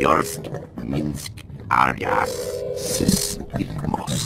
Yorsk, Minsk, Arias, Sismos,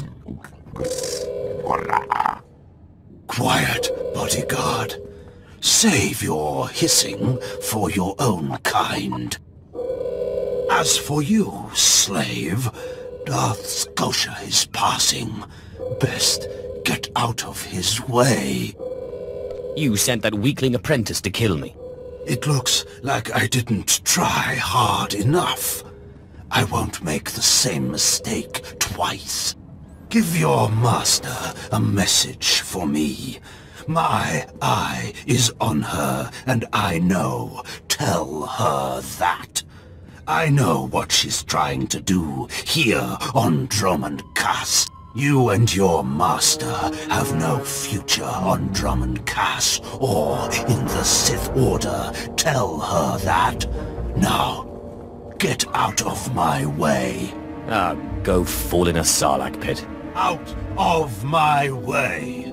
Ora. Quiet, bodyguard. Save your hissing for your own kind. As for you, slave, Darth Scotia is passing. Best get out of his way. You sent that weakling apprentice to kill me. It looks like I didn't try hard enough. I won't make the same mistake twice. Give your master a message for me. My eye is on her, and I know. Tell her that. I know what she's trying to do here on Dromund Kaas. You and your master have no future on Dromund Kaas or in the Sith Order. Tell her that. Now, get out of my way. Ah, go fall in a sarlacc pit. Out of my way.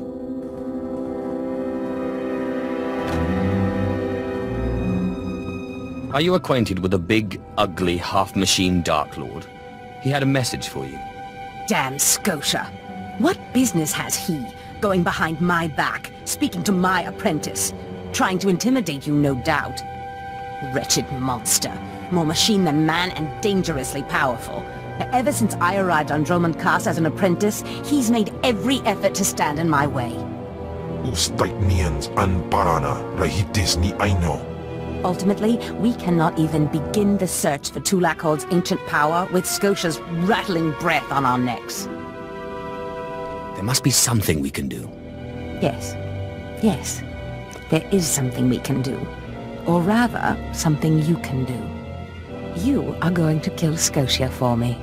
Are you acquainted with a big, ugly, half-machine Dark Lord? He had a message for you. Damn Scotia. What business has he going behind my back, speaking to my apprentice? Trying to intimidate you, no doubt. Wretched monster. More machine than man and dangerously powerful. Ever since I arrived on Dromund Kaas as an apprentice, he's made every effort to stand in my way. Ustaitnians and Parana, Rahitis ni Aino. Ultimately, we cannot even begin the search for Tulakhod's ancient power with Scotia's rattling breath on our necks. There must be something we can do. Yes. Yes. There is something we can do. Or rather, something you can do. You are going to kill Scotia for me.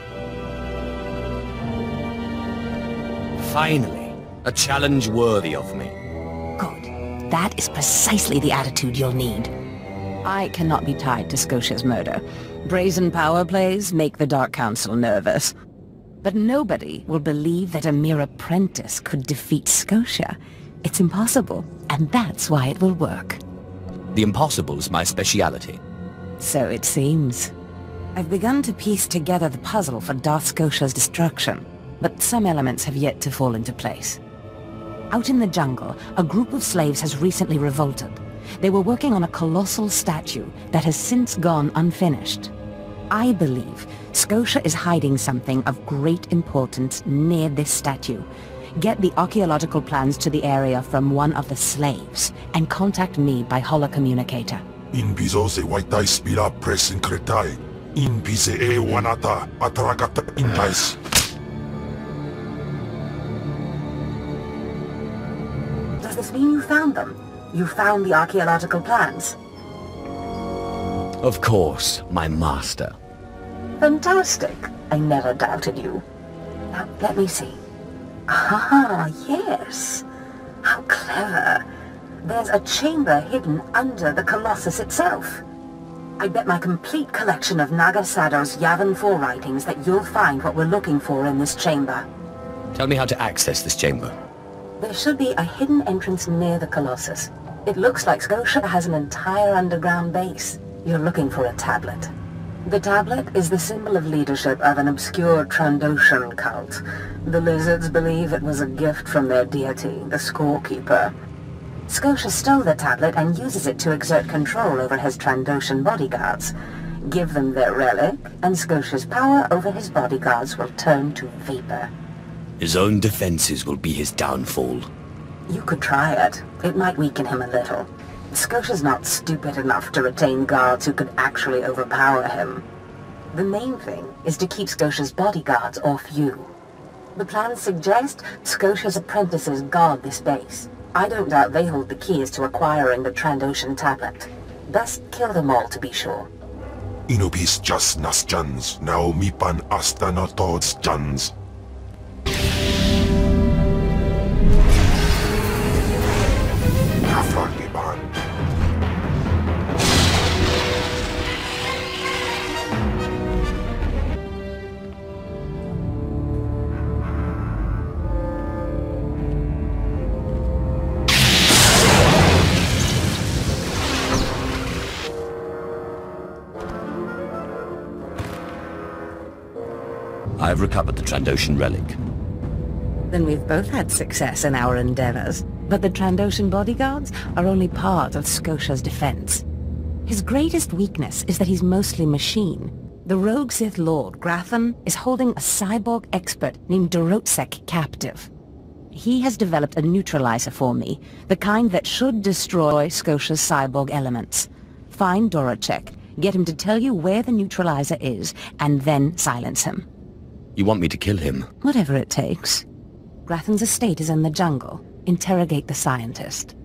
Finally, a challenge worthy of me. Good. That is precisely the attitude you'll need. I cannot be tied to Scotia's murder. Brazen power plays make the Dark Council nervous. But nobody will believe that a mere apprentice could defeat Scotia. It's impossible, and that's why it will work. The impossible is my speciality. So it seems. I've begun to piece together the puzzle for Darth Scotia's destruction, but some elements have yet to fall into place. Out in the jungle, a group of slaves has recently revolted. They were working on a colossal statue that has since gone unfinished. I believe Scotia is hiding something of great importance near this statue. Get the archaeological plans to the area from one of the slaves, and contact me by holocommunicator. In bizo se waitai spira press in kretai. In bize e wanata atrakata intais. Does this mean you found them? You found the archaeological plans? Of course, my master. Fantastic. I never doubted you. Now, let me see. Ah, yes. How clever. There's a chamber hidden under the Colossus itself. I bet my complete collection of Naga Sado's Yavin 4 writings that you'll find what we're looking for in this chamber. Tell me how to access this chamber. There should be a hidden entrance near the Colossus. It looks like Scotia has an entire underground base. You're looking for a tablet. The tablet is the symbol of leadership of an obscure Trandoshan cult. The lizards believe it was a gift from their deity, the Scorekeeper. Scotia stole the tablet and uses it to exert control over his Trandoshan bodyguards. Give them their relic, and Scotia's power over his bodyguards will turn to vapor. His own defenses will be his downfall. You could try it. It might weaken him a little. Scotia's not stupid enough to retain guards who could actually overpower him. The main thing is to keep Scotia's bodyguards off you. The plans suggest Scotia's apprentices guard this base. I don't doubt they hold the keys to acquiring the Trandoshan tablet. Best kill them all to be sure. Inubis just nasjans, now mipan astana tods jans. Afragiban. I've recovered the Trandoshan relic. Then we've both had success in our endeavors. But the Trandoshan bodyguards are only part of Scotia's defense. His greatest weakness is that he's mostly machine. The rogue Sith Lord, Grathan, is holding a cyborg expert named Dorotsek captive. He has developed a neutralizer for me, the kind that should destroy Scotia's cyborg elements. Find Dorotsek, get him to tell you where the neutralizer is, and then silence him. You want me to kill him? Whatever it takes. Grathan's estate is in the jungle. Interrogate the scientist.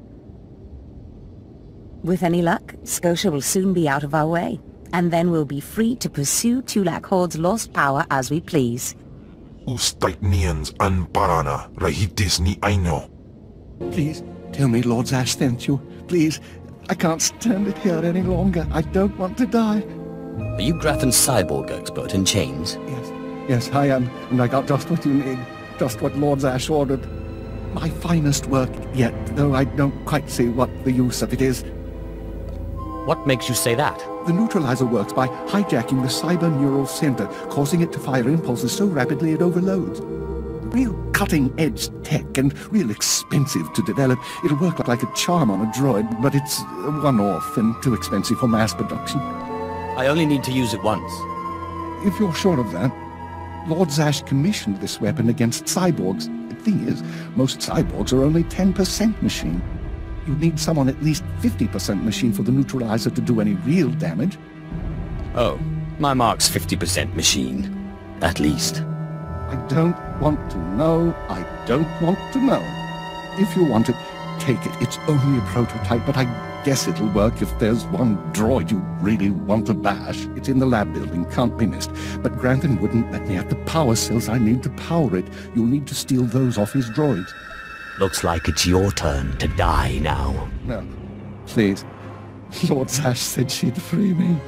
With any luck, Scotia will soon be out of our way, and then we'll be free to pursue Tulak Horde's lost power as we please. Ustaitnians an parana, rahitis ni aino. Please, tell me Lord Zash sent you. Please, I can't stand it here any longer. I don't want to die. Are you Grathan's cyborg expert in chains? Yes, I am, and I got just what you need. Just what Lord Zash ordered. My finest work yet, though I don't quite see what the use of it is. What makes you say that? The neutralizer works by hijacking the cyber neural center, causing it to fire impulses so rapidly it overloads. Real cutting-edge tech and real expensive to develop. It'll work like a charm on a droid, but it's a one-off and too expensive for mass production. I only need to use it once. If you're sure of that, Lord Zash commissioned this weapon against cyborgs. The thing is, most cyborgs are only 10% machine. You need someone at least 50% machine for the neutralizer to do any real damage. Oh, my mark's 50% machine. At least. I don't want to know. I don't want to know. If you want it, take it. It's only a prototype, but I guess it'll work if there's one droid you really want to bash. It's in the lab building, can't be missed. But Grathan wouldn't let me have the power cells I need to power it. You'll need to steal those off his droids. Looks like it's your turn to die now. No, please. Lord Zash said she'd free me.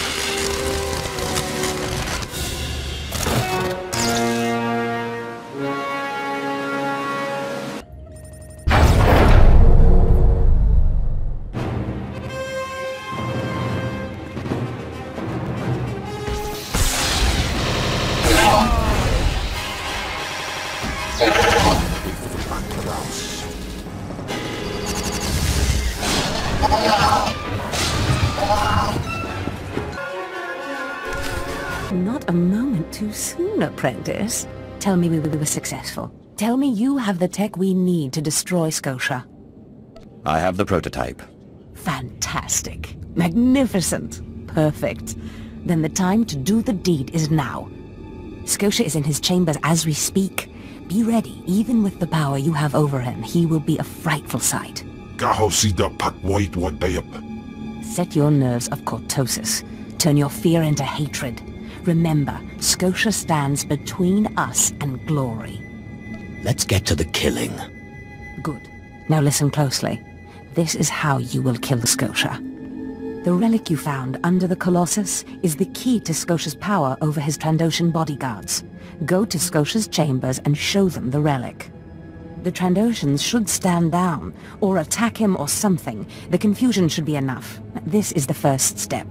Not a moment too soon, apprentice. Tell me we were successful. Tell me you have the tech we need to destroy Scotia. I have the prototype. Fantastic. Magnificent. Perfect. Then the time to do the deed is now. Scotia is in his chambers as we speak. Be ready. Even with the power you have over him, he will be a frightful sight. Kahosida patwait wadayap. Set your nerves of cortosis. Turn your fear into hatred. Remember, Scotia stands between us and glory. Let's get to the killing. Good. Now listen closely. This is how you will kill Scotia. The relic you found under the Colossus is the key to Scotia's power over his Trandoshan bodyguards. Go to Scotia's chambers and show them the relic. The Trandoshans should stand down, or attack him or something. The confusion should be enough. This is the first step.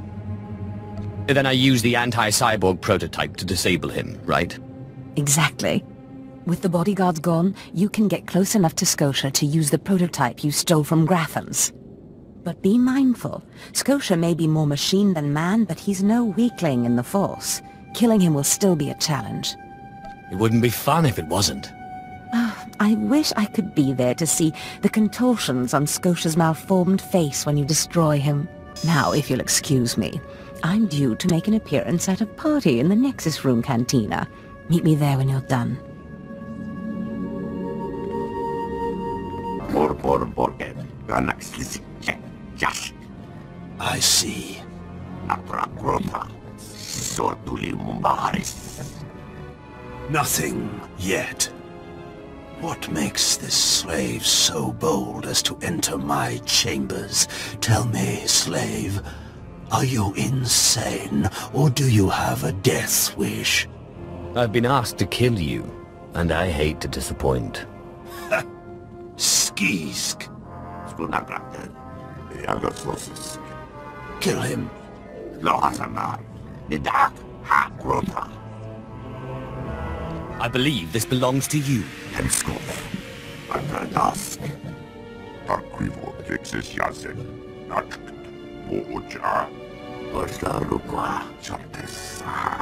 Then I use the anti-cyborg prototype to disable him, right? Exactly. With the bodyguards gone, you can get close enough to Scotia to use the prototype you stole from Grathan's. But be mindful. Scotia may be more machine than man, but he's no weakling in the Force. Killing him will still be a challenge. It wouldn't be fun if it wasn't. I wish I could be there to see the contortions on Scotia's malformed face when you destroy him. Now, if you'll excuse me, I'm due to make an appearance at a party in the Nexus Room Cantina. Meet me there when you're done. I see. Nothing yet. What makes this slave so bold as to enter my chambers? Tell me, slave, are you insane, or do you have a death wish? I've been asked to kill you, and I hate to disappoint. Skisk. Kill him. I believe this belongs to you. Henceforth, under dusk, Tarkrivo Texas Yasen, Nacht, Moja, Osarukwa, Chartesa.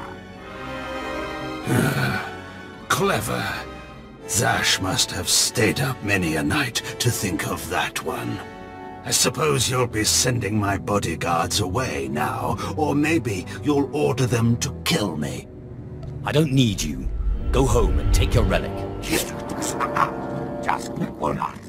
Clever. Zash must have stayed up many a night to think of that one. I suppose you'll be sending my bodyguards away now, or maybe you'll order them to kill me. I don't need you. Go home and take your relic. Just one night.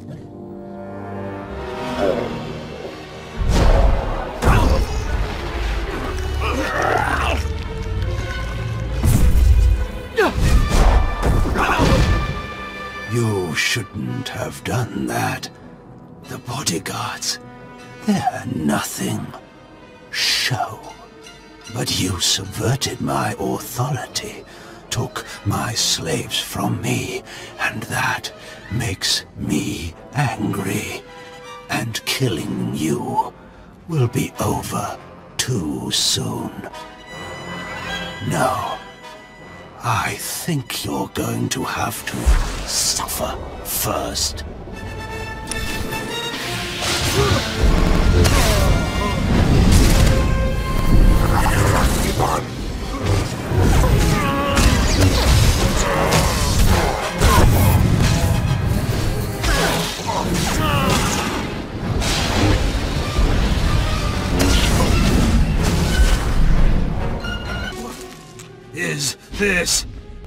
You shouldn't have done that. The bodyguards, they're nothing. Show. But you subverted my authority, took my slaves from me, and that makes me angry. And killing you will be over too soon. No. I think you're going to have to suffer first. Is this...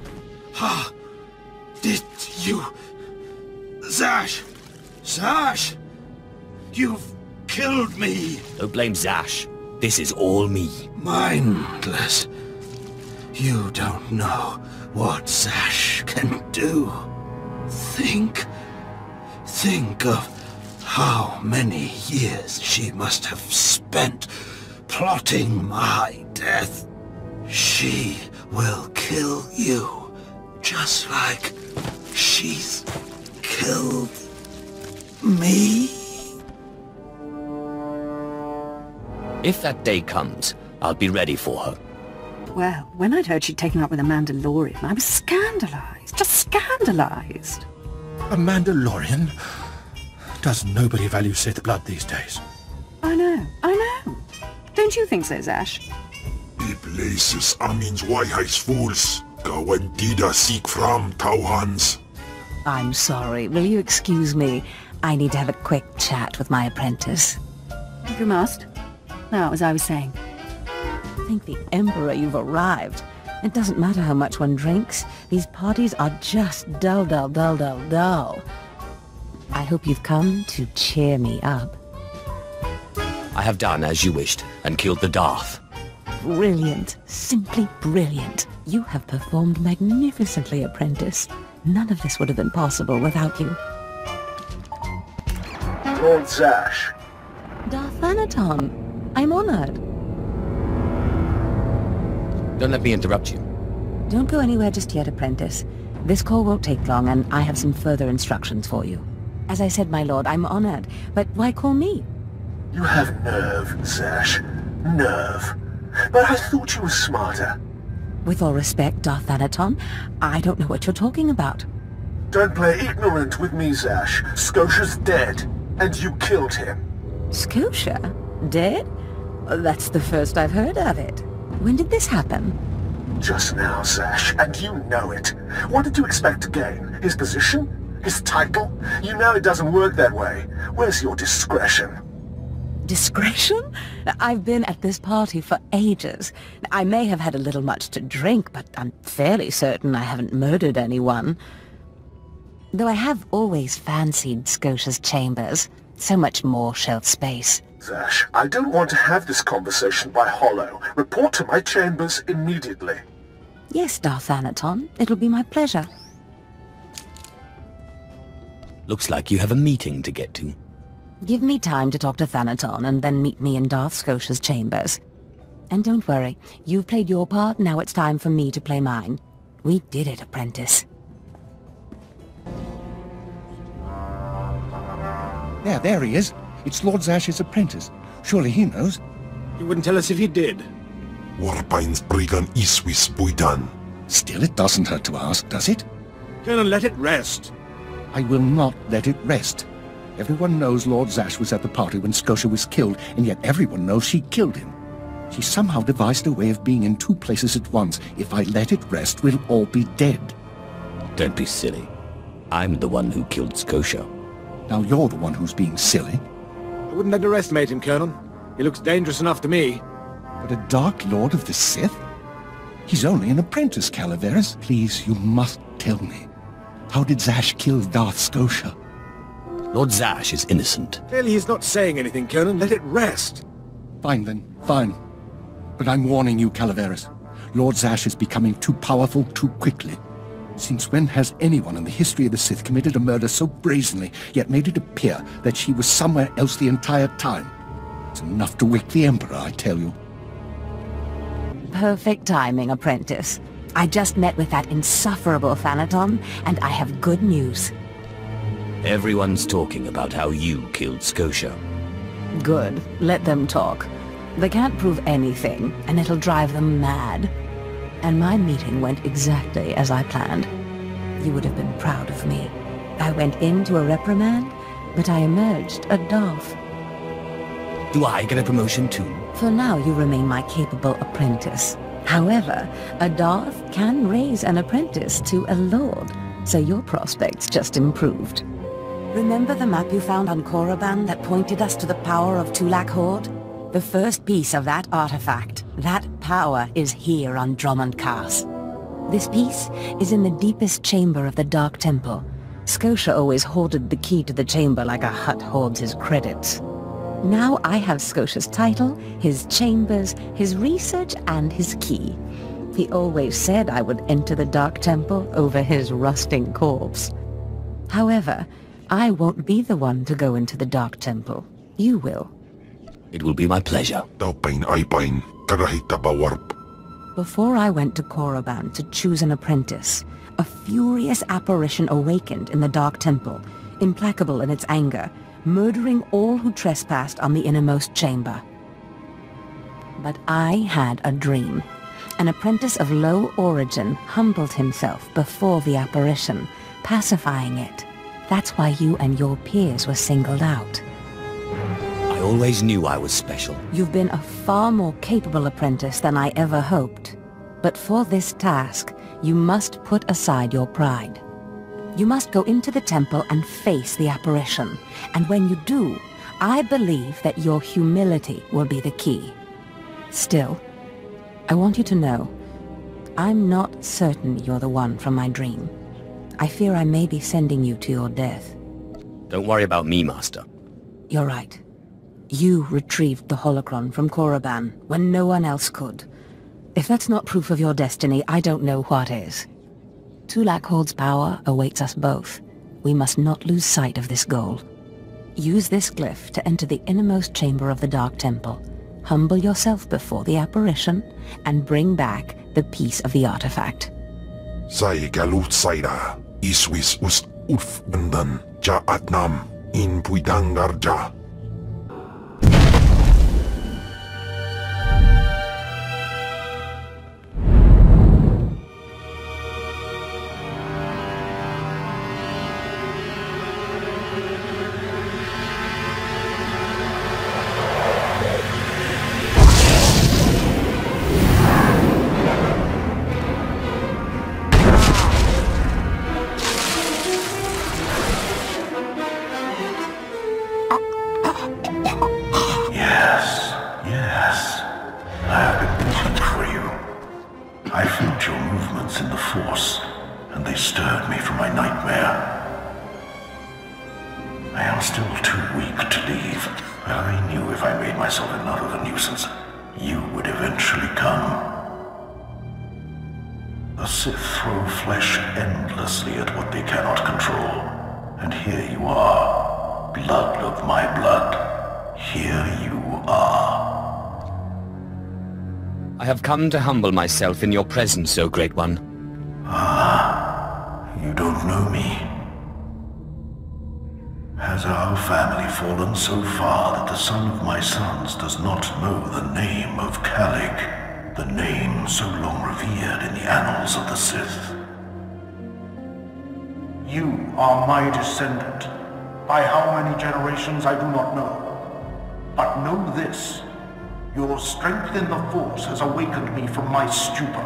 Did you... Zash! Zash! You've killed me! Don't blame Zash. This is all me. Mindless. You don't know what Zash can do. Think of how many years she must have spent plotting my death. She will kill you, just like she's killed me. If that day comes, I'll be ready for her. Well, when I'd heard she'd taken up with a Mandalorian, I was scandalized. Just scandalized. A Mandalorian? Does nobody value Sith blood these days? I know. Don't you think so, Zash? Die places Amin's Waiheis fools. Gawentida seek from Tauhans. I'm sorry. Will you excuse me? I need to have a quick chat with my apprentice. You must. Now, as I was saying. Thank the Emperor you've arrived. It doesn't matter how much one drinks. These parties are just dull. I hope you've come to cheer me up. I have done as you wished, and killed the Darth. Brilliant. Simply brilliant. You have performed magnificently, apprentice. None of this would have been possible without you. Lord Zash. Darth Thanaton, I'm honored. Don't let me interrupt you. Don't go anywhere just yet, apprentice. This call won't take long, and I have some further instructions for you. As I said, my lord, I'm honored. But why call me? You have nerve, Zash. Nerve. But I thought you were smarter. With all respect, Darth Thanaton, I don't know what you're talking about. Don't play ignorant with me, Zash. Scotia's dead, and you killed him. Scotia? Dead? That's the first I've heard of it. When did this happen? Just now, Zash, and you know it. What did you expect to gain? His position? His title? You know it doesn't work that way. Where's your discretion? Discretion? I've been at this party for ages. I may have had a little much to drink, but I'm fairly certain I haven't murdered anyone. Though I have always fancied Scotia's chambers. So much more shelf space. Zash, I don't want to have this conversation by hollow. Report to my chambers immediately. Yes, Darth Thanaton. It'll be my pleasure. Looks like you have a meeting to get to. Give me time to talk to Thanaton, and then meet me in Darth Scotia's chambers. And don't worry, you've played your part, now it's time for me to play mine. We did it, apprentice. There he is. It's Lord Zash's apprentice. Surely he knows. You wouldn't tell us if he did. Warpain's Brigand Iswis Buidan. Still, it doesn't hurt to ask, does it? Colonel, let it rest. I will not let it rest. Everyone knows Lord Zash was at the party when Scotia was killed, and yet everyone knows she killed him. She somehow devised a way of being in two places at once. If I let it rest, we'll all be dead. Don't be silly. I'm the one who killed Scotia. Now you're the one who's being silly. I wouldn't underestimate him, Colonel. He looks dangerous enough to me. But a Dark Lord of the Sith? He's only an apprentice, Calaveras. Please, you must tell me. How did Zash kill Darth Scotia? Lord Zash is innocent. Clearly he's not saying anything, Colonel. Let it rest. Fine then, fine. But I'm warning you, Calaveras. Lord Zash is becoming too powerful too quickly. Since when has anyone in the history of the Sith committed a murder so brazenly, yet made it appear that she was somewhere else the entire time? It's enough to wake the Emperor, I tell you. Perfect timing, apprentice. I just met with that insufferable Thanaton, and I have good news. Everyone's talking about how you killed Scotia. Good. Let them talk. They can't prove anything, and it'll drive them mad. And my meeting went exactly as I planned. You would have been proud of me. I went into a reprimand, but I emerged a Darth. Do I get a promotion too? For now, you remain my capable apprentice. However, a Darth can raise an apprentice to a Lord, so your prospects just improved. Remember the map you found on Korriban that pointed us to the power of Tulak Horde? The first piece of that artifact, that power, is here on Drummond Cast. This piece is in the deepest chamber of the Dark Temple. Scotia always hoarded the key to the chamber like a Hutt hoards his credits. Now I have Scotia's title, his chambers, his research, and his key. He always said I would enter the Dark Temple over his rusting corpse. However, I won't be the one to go into the Dark Temple. You will. It will be my pleasure. Before I went to Korriban to choose an apprentice, a furious apparition awakened in the Dark Temple, implacable in its anger, murdering all who trespassed on the innermost chamber. But I had a dream. An apprentice of low origin humbled himself before the apparition, pacifying it. That's why you and your peers were singled out. I always knew I was special. You've been a far more capable apprentice than I ever hoped. But for this task, you must put aside your pride. You must go into the temple and face the apparition. And when you do, I believe that your humility will be the key. Still, I want you to know, I'm not certain you're the one from my dream. I fear I may be sending you to your death. Don't worry about me, Master. You're right. You retrieved the holocron from Korriban when no one else could. If that's not proof of your destiny, I don't know what is. Tulak Horde's power awaits us both. We must not lose sight of this goal. Use this glyph to enter the innermost chamber of the Dark Temple. Humble yourself before the apparition, and bring back the piece of the artifact. Iswis us urf bendan ja atnam in puidangarja. I have come to humble myself in your presence, O Great One. Ah, you don't know me. Has our family fallen so far that the son of my sons does not know the name of Calic? the name so long revered in the annals of the Sith. You are my descendant. By how many generations I do not know. But know this. Your strength in the Force has awakened me from my stupor.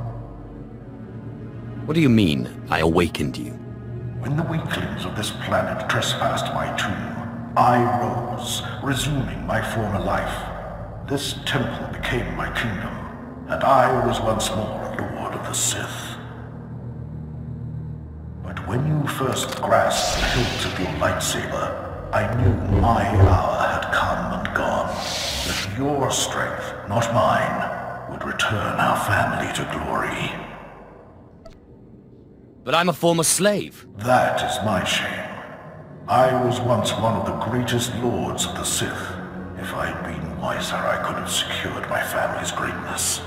What do you mean, I awakened you? When the weaklings of this planet trespassed my tomb, I rose, resuming my former life. This temple became my kingdom, and I was once more Lord of the Sith. But when you first grasped the hilt of your lightsaber, I knew my hour had come and gone. That your strength, not mine, would return our family to glory. But I'm a former slave. That is my shame. I was once one of the greatest lords of the Sith. If I had been wiser, I could have secured my family's greatness.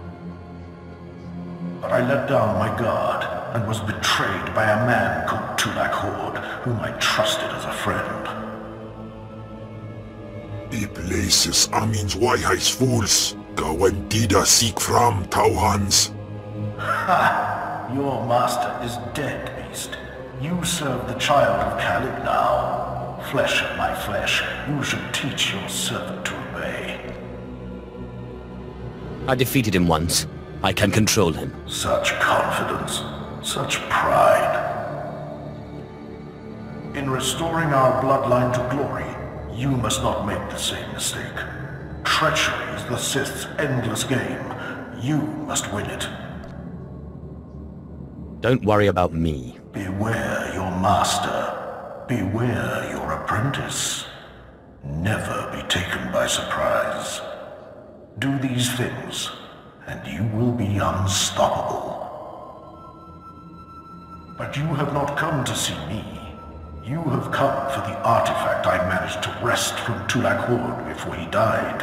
But I let down my guard and was betrayed by a man called Tulak Hord, whom I trusted as a friend. The places Amin's Waiheis fools. Gawan Dida seek from Tauhans. Ha! Your master is dead, beast. You serve the child of Khalid now. Flesh of my flesh, you should teach your servant to obey. I defeated him once. I can control him. Such confidence, such pride. In restoring our bloodline to glory, you must not make the same mistake. Treachery is the Sith's endless game. You must win it. Don't worry about me. Beware your master. Beware your apprentice. Never be taken by surprise. Do these things, and you will be unstoppable. But you have not come to see me. You have come for the artifact I managed to wrest from Tulak Hord before he died.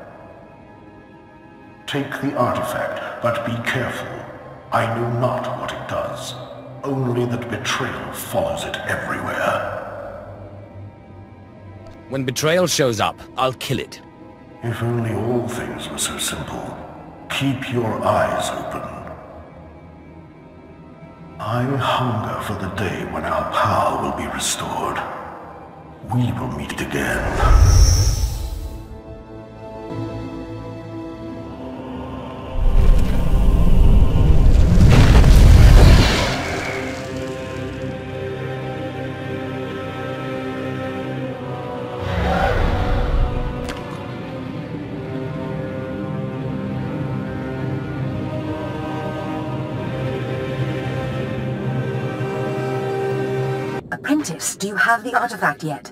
Take the artifact, but be careful. I know not what it does. Only that betrayal follows it everywhere. When betrayal shows up, I'll kill it. If only all things were so simple. Keep your eyes open. I hunger for the day when our power will be restored. We will meet again. Apprentice, do you have the artifact yet?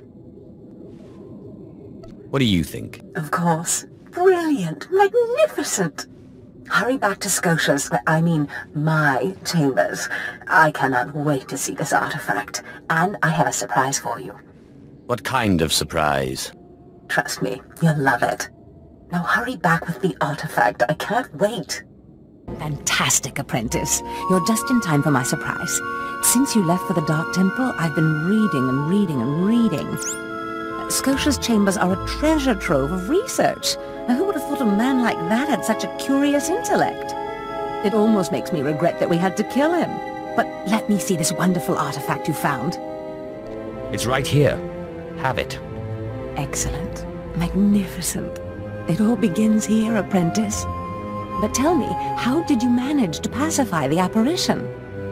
What do you think? Of course. Brilliant. Magnificent. Hurry back to Scotia's, my chambers. I cannot wait to see this artifact. And I have a surprise for you. What kind of surprise? Trust me, you'll love it. Now hurry back with the artifact. I can't wait. Fantastic, Apprentice. You're just in time for my surprise. Since you left for the Dark Temple, I've been reading and reading and reading. Scotia's chambers are a treasure trove of research. Now, who would have thought a man like that had such a curious intellect? It almost makes me regret that we had to kill him. But let me see this wonderful artifact you found. It's right here. Have it. Excellent. Magnificent. It all begins here, Apprentice. But tell me, how did you manage to pacify the apparition?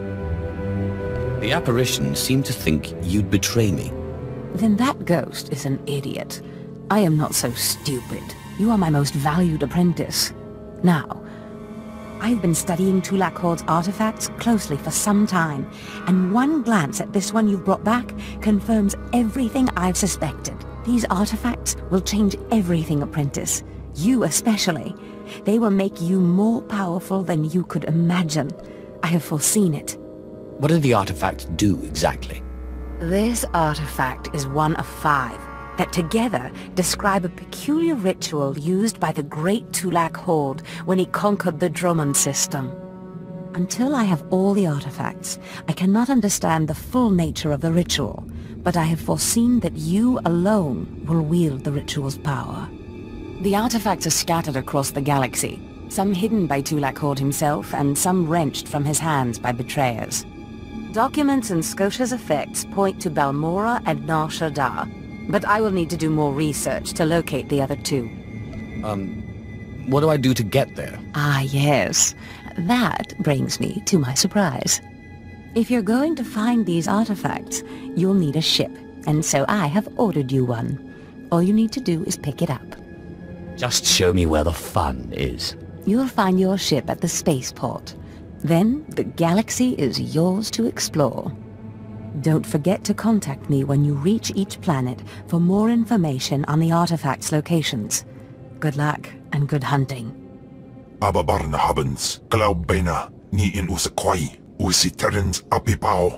The apparition seemed to think you'd betray me. Then that ghost is an idiot. I am not so stupid. You are my most valued apprentice. Now, I've been studying Tulak Hord's artifacts closely for some time, and one glance at this one you've brought back confirms everything I've suspected. These artifacts will change everything, Apprentice. You especially. They will make you more powerful than you could imagine. I have foreseen it. What did the artifacts do exactly? This artifact is one of 5 that together describe a peculiar ritual used by the great Tulak Hord when he conquered the Drummond system. Until I have all the artifacts, I cannot understand the full nature of the ritual, but I have foreseen that you alone will wield the ritual's power. The artifacts are scattered across the galaxy. some hidden by Tulak Hord himself, and some wrenched from his hands by betrayers. Documents and Scotia's effects point to Balmora and Nar Shaddaa, but I will need to do more research to locate the other two. What do I do to get there? Ah, yes. That brings me to my surprise. If you're going to find these artifacts, you'll need a ship, and so I have ordered you one. All you need to do is pick it up. Just show me where the fun is. You'll find your ship at the spaceport. Then, the galaxy is yours to explore. Don't forget to contact me when you reach each planet for more information on the artifacts' locations. Good luck, and good hunting. Ababarna habens, Glaubena, ni in usakwai, usiterens apipao.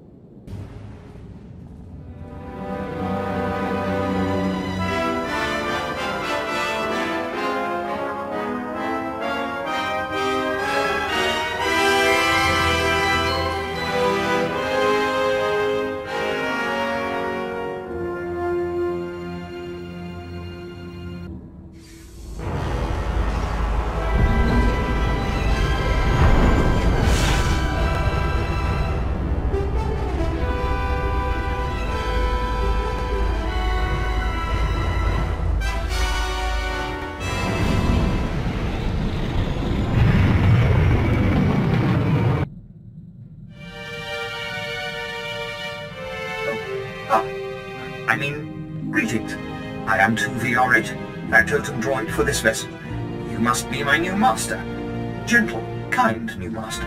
Greetings. I am 2VR8, factotum droid for this vessel. You must be my new master. Gentle, kind new master.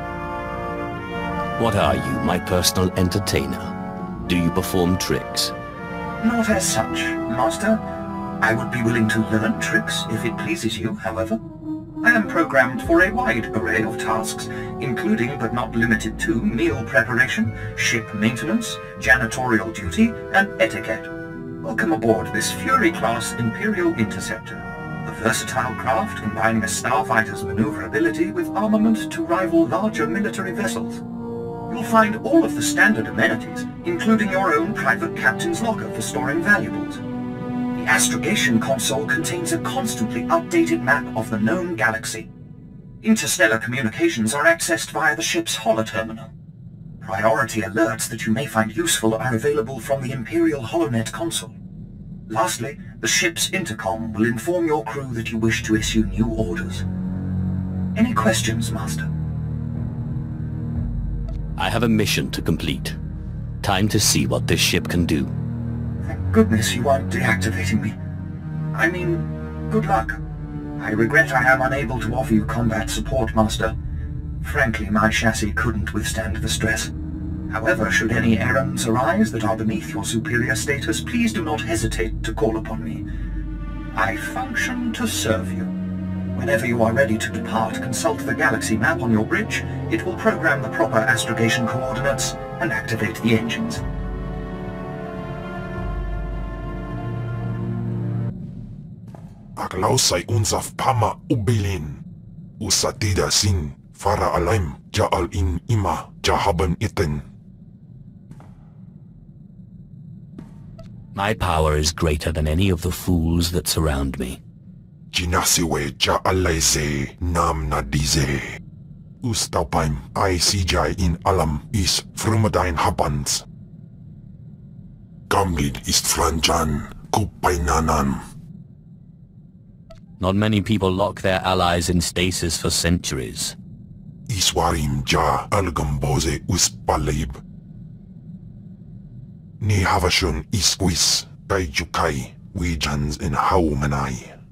What are you, my personal entertainer? Do you perform tricks? Not as such, master. I would be willing to learn tricks if it pleases you, however. I am programmed for a wide array of tasks, including but not limited to meal preparation, ship maintenance, janitorial duty, and etiquette. Welcome aboard this Fury-class Imperial Interceptor, a versatile craft combining a starfighter's maneuverability with armament to rival larger military vessels. You'll find all of the standard amenities, including your own private captain's locker for storing valuables. The astrogation console contains a constantly updated map of the known galaxy. Interstellar communications are accessed via the ship's holoterminal. Priority alerts that you may find useful are available from the Imperial HoloNet console. Lastly, the ship's intercom will inform your crew that you wish to issue new orders. Any questions, Master? I have a mission to complete. Time to see what this ship can do. Thank goodness you aren't deactivating me. I mean, good luck. I regret I am unable to offer you combat support, Master. Frankly, my chassis couldn't withstand the stress. However, should any errands arise that are beneath your superior status, please do not hesitate to call upon me. I function to serve you. Whenever you are ready to depart, consult the galaxy map on your bridge. It will program the proper astrogation coordinates and activate the engines. Aklausay unsaf pama ubilin. Usatida sin. Fara alaim, ja'al in ima, jahaban iten. My power is greater than any of the fools that surround me. Jinasiwe ja'alaize, nam nadize. Ustaupaim, I sijai in alam is frumadain habans. Gamgid ist flanjan, kupainanan. Not many people lock their allies in stasis for centuries. Iswarim ja algamboze uspalib. Ni havashun isquis, kaijukai, wijans in haumanai.